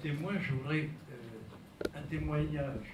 témoin, je voudrais un témoignage.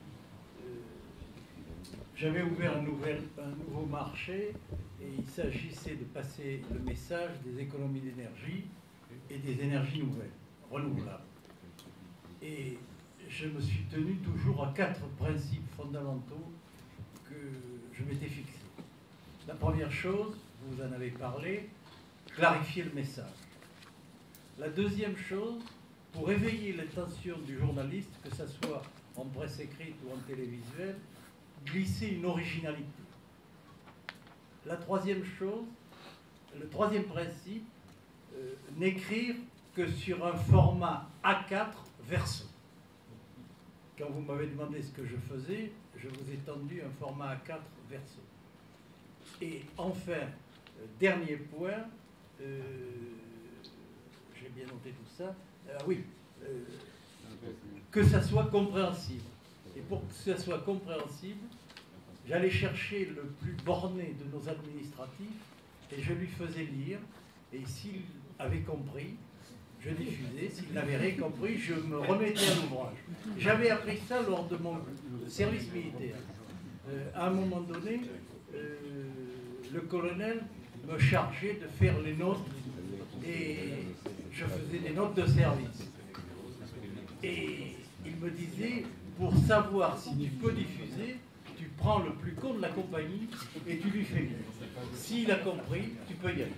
J'avais ouvert un nouveau marché et il s'agissait de passer le message des économies d'énergie et des énergies nouvelles, renouvelables. Et je me suis tenu toujours à 4 principes fondamentaux que je m'étais fixés. La première chose, vous en avez parlé, clarifier le message. La deuxième chose, pour éveiller l'attention du journaliste, que ce soit en presse écrite ou en télévisuel, glisser une originalité. La troisième chose, le troisième principe, n'écrire que sur un format A4 verso. Quand vous m'avez demandé ce que je faisais, je vous ai tendu un format A4 verso. Et enfin, dernier point, j'ai bien noté tout ça, que ça soit compréhensible. Et pour que ça soit compréhensible, j'allais chercher le plus borné de nos administratifs et je lui faisais lire. Et s'il avait compris, je diffusais. S'il n'avait rien compris, je me remettais à l'ouvrage. J'avais appris ça lors de mon service militaire. À un moment donné, le colonel me chargeait de faire les notes et je faisais des notes de service. Et il me disait, pour savoir si tu peux diffuser, tu prends le plus con de la compagnie et tu lui fais lire. S'il a compris, tu peux y aller.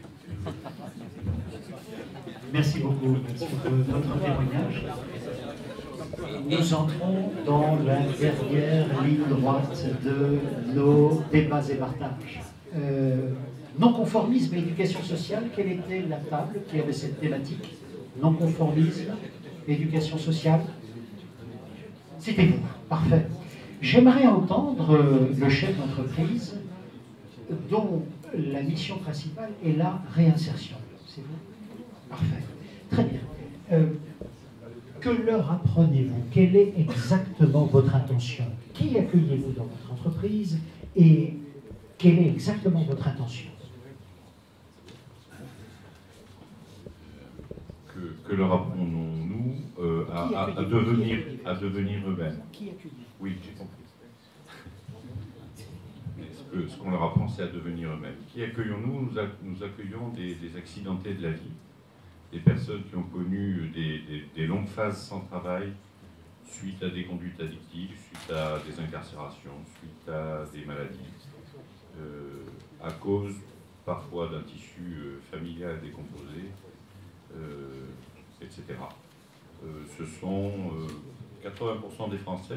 Merci beaucoup pour votre témoignage. Nous entrons dans la dernière ligne droite de nos débats et partages. Non-conformisme et éducation sociale, quelle était la table qui avait cette thématique? Non-conformisme, éducation sociale? C'était vous, parfait. J'aimerais entendre le chef d'entreprise dont la mission principale est la réinsertion. C'est vous? Parfait. Très bien. Que leur apprenez-vous? Quelle est exactement votre intention? Qui accueillez-vous dans votre entreprise? Et quelle est exactement votre intention? Que leur apprenons-nous à devenir eux-mêmes? Qui accueillez-vous? Oui, j'ai compris. Ce qu'on leur apprend, c'est à devenir eux-mêmes. Qui accueillons-nous? Nous accueillons des accidentés de la vie, des personnes qui ont connu des longues phases sans travail, suite à des conduites addictives, suite à des incarcérations, suite à des maladies, à cause parfois d'un tissu familial décomposé, etc. Ce sont 80% des Français,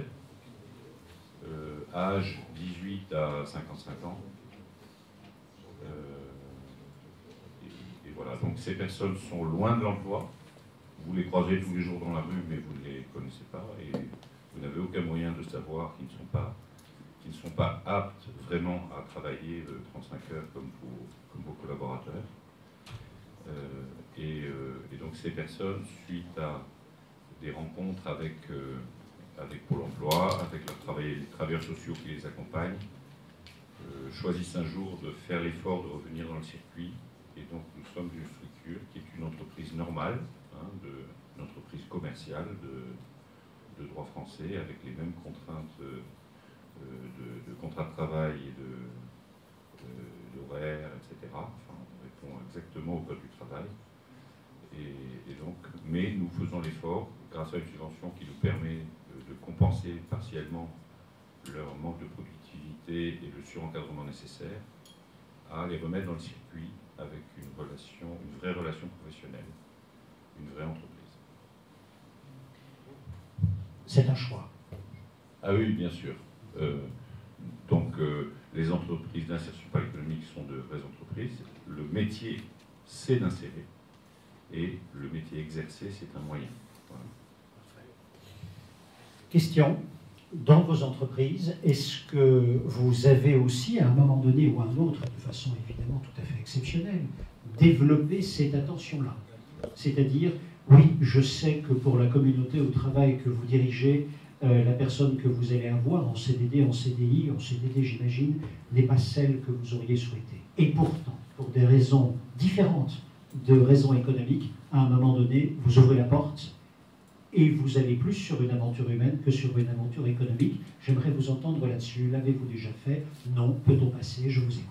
âge 18 à 55 ans. Et voilà, donc ces personnes sont loin de l'emploi. Vous les croisez tous les jours dans la rue, mais vous ne les connaissez pas et vous n'avez aucun moyen de savoir qu'ils ne sont pas aptes vraiment à travailler 35 heures comme vos collaborateurs. Et donc ces personnes, suite à des rencontres avec Pôle emploi, avec les travailleurs sociaux qui les accompagnent, choisissent un jour de faire l'effort de revenir dans le circuit. Et donc nous sommes une structure qui est une entreprise normale, une entreprise commerciale de droit français, avec les mêmes contraintes de contrat de travail et d'horaire, etc. Enfin, on répond exactement au code du travail. Et donc, mais nous faisons l'effort, grâce à une subvention qui nous permet de compenser partiellement leur manque de productivité et le surencadrement nécessaire, à les remettre dans le circuit avec une vraie relation professionnelle, une vraie entreprise. C'est un choix. Ah oui, bien sûr. Les entreprises d'insertion par l'économique sont de vraies entreprises. Le métier, c'est d'insérer. Et le métier exercé, c'est un moyen. Voilà. Question. Dans vos entreprises, est-ce que vous avez aussi, à un moment donné ou à un autre, de façon évidemment tout à fait exceptionnelle, développé cette attention-là? C'est-à-dire, oui, je sais que pour la communauté au travail que vous dirigez, la personne que vous allez avoir en CDD, en CDI, en CDD j'imagine, n'est pas celle que vous auriez souhaitée. Et pourtant, pour des raisons différentes de raisons économiques, à un moment donné, vous ouvrez la porte et vous allez plus sur une aventure humaine que sur une aventure économique. J'aimerais vous entendre là-dessus. L'avez-vous déjà fait? Non. Peut-on passer? Je vous écoute.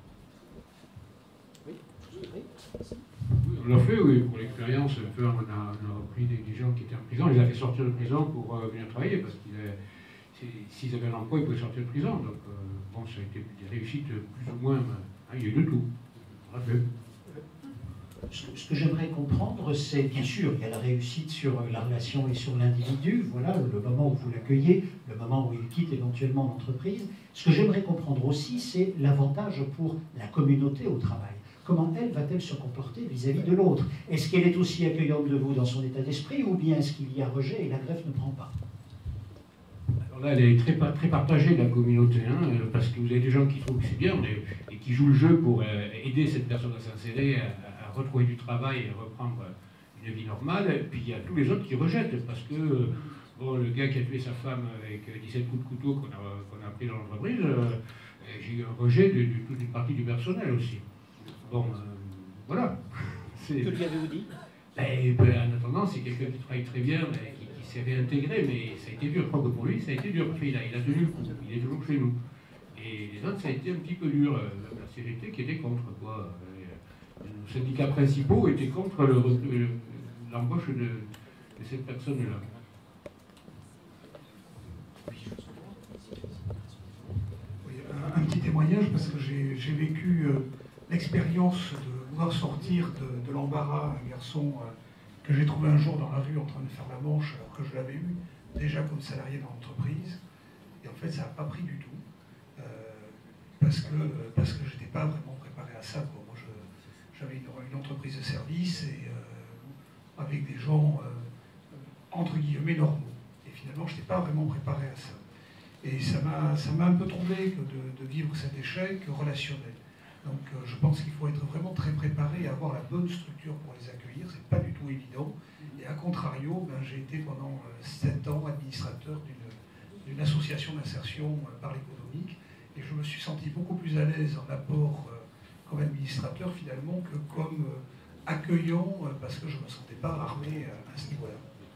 Oui, je vous en prie. Oui, on l'a fait, oui, pour l'expérience. On a repris des gens qui étaient en prison, on les a fait sortir de prison pour venir travailler, parce qu'ils s'ils avaient un emploi, ils pouvaient sortir de prison. Donc, bon, ça a été des réussites plus ou moins, il y a eu de tout. On l'a fait. Ce que j'aimerais comprendre, c'est, bien sûr, il y a la réussite sur la relation et sur l'individu, voilà, le moment où vous l'accueillez, le moment où il quitte éventuellement l'entreprise. Ce que j'aimerais comprendre aussi, c'est l'avantage pour la communauté au travail. Comment elle va-t-elle se comporter vis-à-vis de l'autre? Est-ce qu'elle est aussi accueillante de vous dans son état d'esprit, ou bien est-ce qu'il y a rejet et la greffe ne prend pas? Alors là, elle est très partagée, la communauté, hein, parce que vous avez des gens qui trouvent que c'est bien et qui jouent le jeu pour aider cette personne à s'insérer, à retrouver du travail et reprendre une vie normale. Et puis il y a tous les autres qui rejettent, parce que bon, le gars qui a tué sa femme avec 17 coups de couteau qu'on a pris dans l'entreprise, j'ai eu un rejet de toute une partie du personnel aussi. Bon, voilà. Que lui avez-vous dit? En attendant, c'est quelqu'un qui travaille très bien, qui s'est réintégré, mais ça a été dur. Je crois que pour lui, ça a été dur, parce qu'il a tenu le coup. Il est toujours chez nous. Et les autres, ça a été un petit peu dur. La CGT qui était contre, quoi. Nos syndicats principaux étaient contre l'embauche de cette personne-là. Oui, un petit témoignage, parce que j'ai vécu l'expérience de vouloir sortir de l'embarras un garçon que j'ai trouvé un jour dans la rue en train de faire la manche, alors que je l'avais eu déjà comme salarié dans l'entreprise. Et en fait, ça n'a pas pris du tout, parce que je n'étais pas vraiment préparé à ça. Moi, j'avais une entreprise de service et avec des gens entre guillemets normaux. Et finalement, je n'étais pas vraiment préparé à ça. Et ça m'a un peu troublé de vivre cet échec relationnel. Donc je pense qu'il faut être vraiment très préparé et avoir la bonne structure pour les accueillir. C'est pas du tout évident. Et à contrario, j'ai été pendant 7 ans administrateur d'une association d'insertion par l'économique. Et je me suis senti beaucoup plus à l'aise en apport comme administrateur finalement que comme accueillant, parce que je ne me sentais pas armé à ce niveau-là.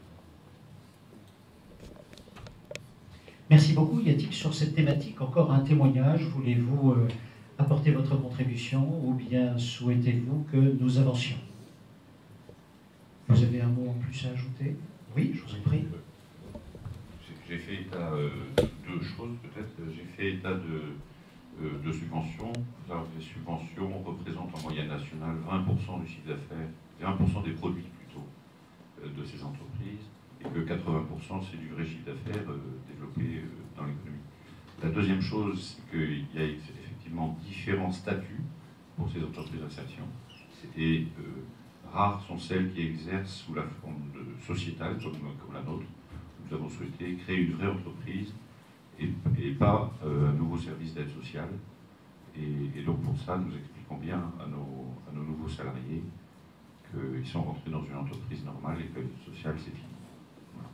Merci beaucoup. Y a-t-il sur cette thématique encore un témoignage? Voulez-vous apporter votre contribution, ou bien souhaitez-vous que nous avancions? Vous avez un mot en plus à ajouter? Oui, je vous en prie. J'ai fait état de deux choses, peut-être. J'ai fait état de subventions. Alors, les subventions représentent en moyenne nationale 20% du chiffre d'affaires, 20% des produits plutôt de ces entreprises, et que 80% c'est du vrai chiffre d'affaires développé dans l'économie. La deuxième chose, c'est qu'il y a effectivement différents statuts pour ces entreprises d'insertion. Et rares sont celles qui exercent sous la forme sociétale, comme la nôtre. Nous avons souhaité créer une vraie entreprise et pas un nouveau service d'aide sociale. Et donc pour ça, nous expliquons bien à nos nouveaux salariés qu'ils sont rentrés dans une entreprise normale et que l'aide sociale, c'est fini. Voilà.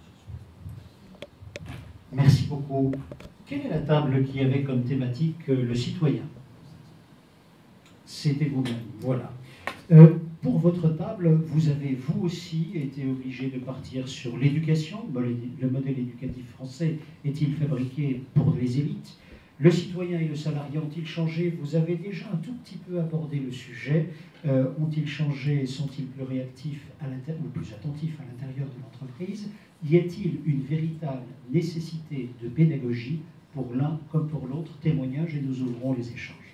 Merci beaucoup. Quelle est la table qui avait comme thématique le citoyen? C'était vous-même, voilà. Pour votre table, vous avez vous aussi été obligé de partir sur l'éducation. Le modèle éducatif français est-il fabriqué pour les élites? Le citoyen et le salarié ont-ils changé? Vous avez déjà un tout petit peu abordé le sujet. Ont-ils changé? Sont-ils plus réactifs ou plus attentifs à l'intérieur de l'entreprise? Y a-t-il une véritable nécessité de pédagogie pour l'un comme pour l'autre? Témoignage, et nous ouvrons les échanges.